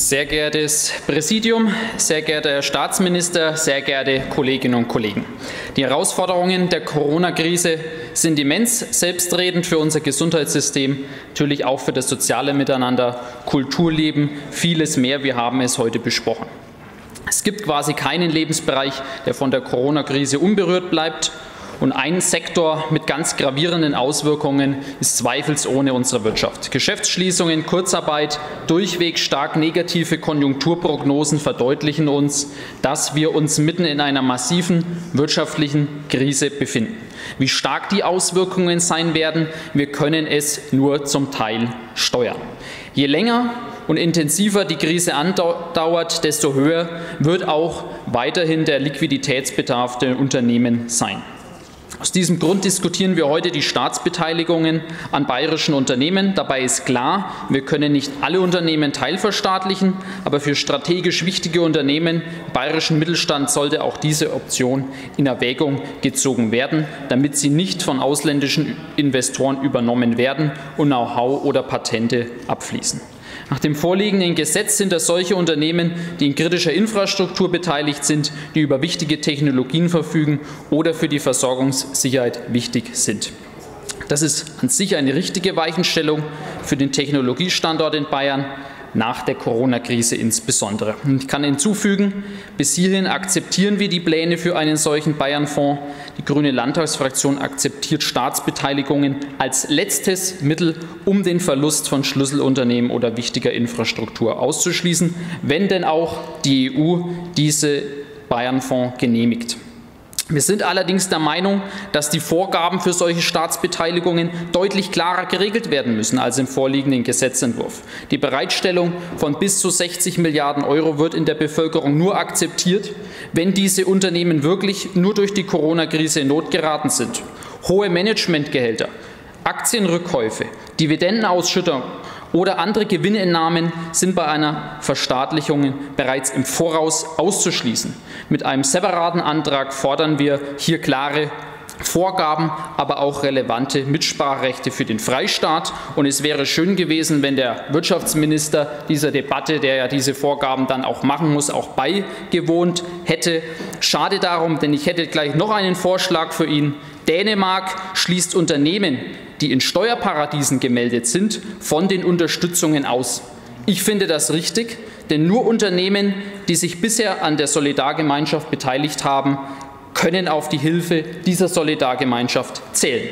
Sehr geehrtes Präsidium, sehr geehrter Herr Staatsminister, sehr geehrte Kolleginnen und Kollegen. Die Herausforderungen der Corona-Krise sind immens, selbstredend für unser Gesundheitssystem, natürlich auch für das soziale Miteinander, Kulturleben, vieles mehr. Wir haben es heute besprochen. Es gibt quasi keinen Lebensbereich, der von der Corona-Krise unberührt bleibt. Und ein Sektor mit ganz gravierenden Auswirkungen ist zweifelsohne unsere Wirtschaft. Geschäftsschließungen, Kurzarbeit, durchweg stark negative Konjunkturprognosen verdeutlichen uns, dass wir uns mitten in einer massiven wirtschaftlichen Krise befinden. Wie stark die Auswirkungen sein werden, wir können es nur zum Teil steuern. Je länger und intensiver die Krise andauert, desto höher wird auch weiterhin der Liquiditätsbedarf der Unternehmen sein. Aus diesem Grund diskutieren wir heute die Staatsbeteiligungen an bayerischen Unternehmen. Dabei ist klar, wir können nicht alle Unternehmen teilverstaatlichen, aber für strategisch wichtige Unternehmen im bayerischen Mittelstand sollte auch diese Option in Erwägung gezogen werden, damit sie nicht von ausländischen Investoren übernommen werden und Know-how oder Patente abfließen. Nach dem vorliegenden Gesetz sind das solche Unternehmen, die in kritischer Infrastruktur beteiligt sind, die über wichtige Technologien verfügen oder für die Versorgungssicherheit wichtig sind. Das ist an sich eine richtige Weichenstellung für den Technologiestandort in Bayern, nach der Corona-Krise insbesondere. Ich kann hinzufügen, bis hierhin akzeptieren wir die Pläne für einen solchen Bayern-Fonds. Die Grüne Landtagsfraktion akzeptiert Staatsbeteiligungen als letztes Mittel, um den Verlust von Schlüsselunternehmen oder wichtiger Infrastruktur auszuschließen, wenn denn auch die EU diese Bayern-Fonds genehmigt. Wir sind allerdings der Meinung, dass die Vorgaben für solche Staatsbeteiligungen deutlich klarer geregelt werden müssen als im vorliegenden Gesetzentwurf. Die Bereitstellung von bis zu 60 Milliarden Euro wird in der Bevölkerung nur akzeptiert, wenn diese Unternehmen wirklich nur durch die Corona-Krise in Not geraten sind. Hohe Managementgehälter, Aktienrückkäufe, Dividendenausschüttung oder andere Gewinnentnahmen sind bei einer Verstaatlichung bereits im Voraus auszuschließen. Mit einem separaten Antrag fordern wir hier klare Vorgaben, aber auch relevante Mitspracherechte für den Freistaat. Und es wäre schön gewesen, wenn der Wirtschaftsminister dieser Debatte, der ja diese Vorgaben dann auch machen muss, auch beigewohnt hätte. Schade darum, denn ich hätte gleich noch einen Vorschlag für ihn. Dänemark schließt Unternehmen, die in Steuerparadiesen gemeldet sind, von den Unterstützungen aus. Ich finde das richtig, denn nur Unternehmen, die sich bisher an der Solidargemeinschaft beteiligt haben, können auf die Hilfe dieser Solidargemeinschaft zählen.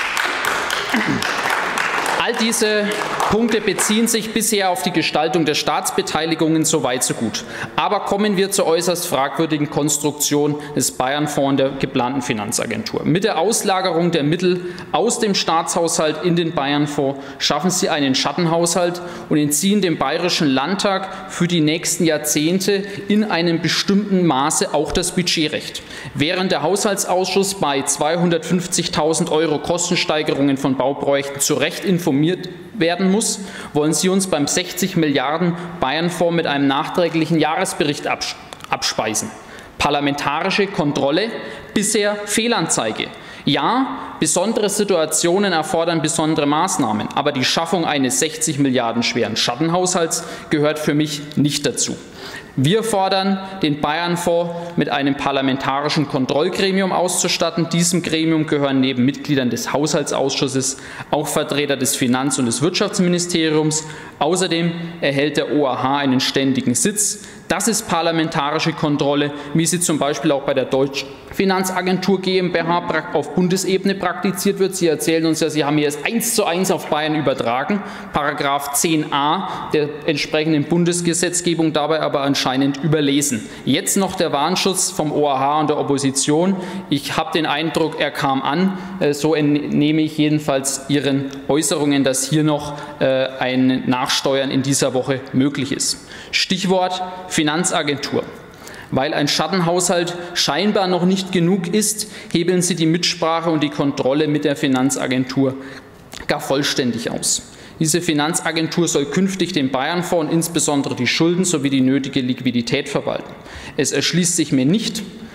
All diese Punkte beziehen sich bisher auf die Gestaltung der Staatsbeteiligungen, so weit so gut. Aber kommen wir zur äußerst fragwürdigen Konstruktion des Bayern-Fonds der geplanten Finanzagentur. Mit der Auslagerung der Mittel aus dem Staatshaushalt in den Bayern-Fonds schaffen Sie einen Schattenhaushalt und entziehen dem Bayerischen Landtag für die nächsten Jahrzehnte in einem bestimmten Maße auch das Budgetrecht. Während der Haushaltsausschuss bei 250.000 € Kostensteigerungen von Bauprojekten zu Recht informiert werden muss, wollen Sie uns beim 60 Milliarden Bayern-Fonds mit einem nachträglichen Jahresbericht abspeisen. Parlamentarische Kontrolle, bisher Fehlanzeige. Ja, besondere Situationen erfordern besondere Maßnahmen, aber die Schaffung eines 60 Milliarden schweren Schattenhaushalts gehört für mich nicht dazu. Wir fordern, den Bayern-Fonds mit einem parlamentarischen Kontrollgremium auszustatten. Diesem Gremium gehören neben Mitgliedern des Haushaltsausschusses auch Vertreter des Finanz- und des Wirtschaftsministeriums. Außerdem erhält der OAH einen ständigen Sitz. Das ist parlamentarische Kontrolle, wie sie zum Beispiel auch bei der Deutschen Finanzagentur GmbH auf Bundesebene praktiziert wird. Sie erzählen uns ja, Sie haben hier es 1:1 auf Bayern übertragen. Paragraph 10a der entsprechenden Bundesgesetzgebung dabei aber anscheinend überlesen. Jetzt noch der Warnschuss vom OAH und der Opposition. Ich habe den Eindruck, er kam an. So entnehme ich jedenfalls Ihren Äußerungen, dass hier noch ein Nachsteuern in dieser Woche möglich ist. Stichwort Finanzagentur. Weil ein Schattenhaushalt scheinbar noch nicht genug ist, hebeln Sie die Mitsprache und die Kontrolle mit der Finanzagentur gar vollständig aus. Diese Finanzagentur soll künftig den Bayern-Fonds und insbesondere die Schulden sowie die nötige Liquidität verwalten. Es erschließt sich mir nicht,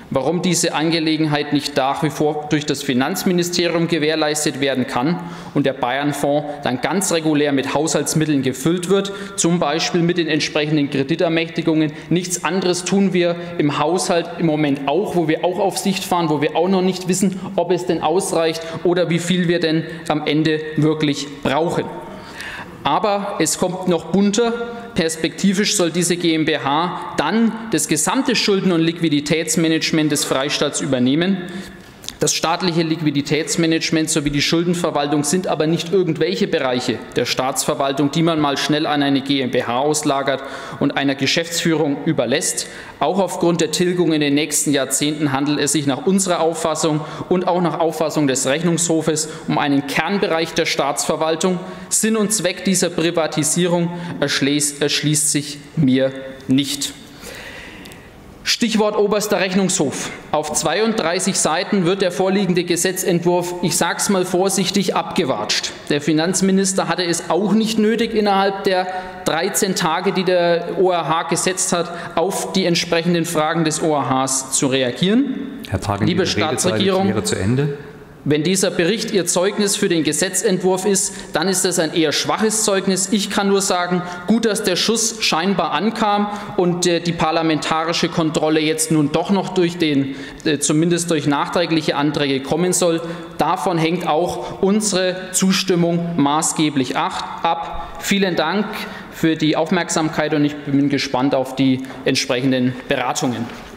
warum diese Angelegenheit nicht nach wie vor durch das Finanzministerium gewährleistet werden kann und der Bayernfonds dann ganz regulär mit Haushaltsmitteln gefüllt wird, zum Beispiel mit den entsprechenden Kreditermächtigungen. Nichts anderes tun wir im Haushalt im Moment auch, wo wir auch auf Sicht fahren, wo wir auch noch nicht wissen, ob es denn ausreicht oder wie viel wir denn am Ende wirklich brauchen. Aber es kommt noch bunter. Perspektivisch soll diese GmbH dann das gesamte Schulden- und Liquiditätsmanagement des Freistaats übernehmen. Das staatliche Liquiditätsmanagement sowie die Schuldenverwaltung sind aber nicht irgendwelche Bereiche der Staatsverwaltung, die man mal schnell an eine GmbH auslagert und einer Geschäftsführung überlässt. Auch aufgrund der Tilgung in den nächsten Jahrzehnten handelt es sich nach unserer Auffassung und auch nach Auffassung des Rechnungshofes um einen Kernbereich der Staatsverwaltung. Sinn und Zweck dieser Privatisierung erschließt sich mir nicht. Stichwort Oberster Rechnungshof. Auf 32 Seiten wird der vorliegende Gesetzentwurf, ich sage es mal vorsichtig, abgewatscht. Der Finanzminister hatte es auch nicht nötig, innerhalb der 13 Tage, die der ORH gesetzt hat, auf die entsprechenden Fragen des ORHs zu reagieren. Herr Tagen, liebe Staatsregierung, wäre zu Ende. Wenn dieser Bericht Ihr Zeugnis für den Gesetzentwurf ist, dann ist das ein eher schwaches Zeugnis. Ich kann nur sagen, gut, dass der Schuss scheinbar ankam und die parlamentarische Kontrolle jetzt nun doch noch zumindest durch nachträgliche Anträge kommen soll. Davon hängt auch unsere Zustimmung maßgeblich ab. Vielen Dank für die Aufmerksamkeit und ich bin gespannt auf die entsprechenden Beratungen.